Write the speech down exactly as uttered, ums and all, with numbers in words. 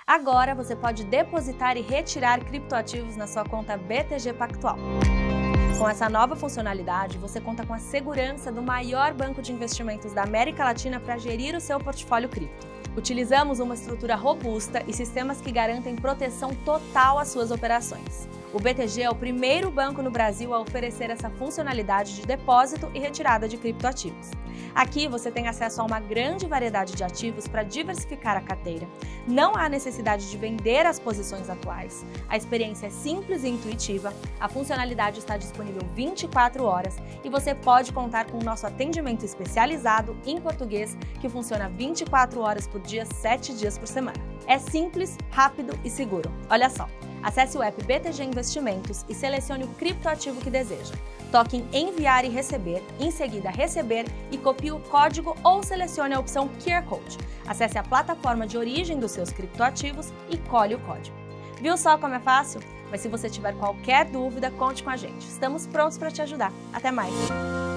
Agora você pode depositar e retirar criptoativos na sua conta B T G Pactual. Com essa nova funcionalidade, você conta com a segurança do maior banco de investimentos da América Latina para gerir o seu portfólio cripto. Utilizamos uma estrutura robusta e sistemas que garantem proteção total às suas operações. O B T G é o primeiro banco no Brasil a oferecer essa funcionalidade de depósito e retirada de criptoativos. Aqui você tem acesso a uma grande variedade de ativos para diversificar a carteira. Não há necessidade de vender as posições atuais. A experiência é simples e intuitiva, a funcionalidade está disponível vinte e quatro horas e você pode contar com o nosso atendimento especializado em português que funciona vinte e quatro horas por dia, sete dias por semana. É simples, rápido e seguro. Olha só! Acesse o app B T G Investimentos e selecione o criptoativo que deseja. Toque em Enviar e Receber, em seguida Receber e copie o código ou selecione a opção Q R Code. Acesse a plataforma de origem dos seus criptoativos e colhe o código. Viu só como é fácil? Mas se você tiver qualquer dúvida, conte com a gente. Estamos prontos para te ajudar. Até mais!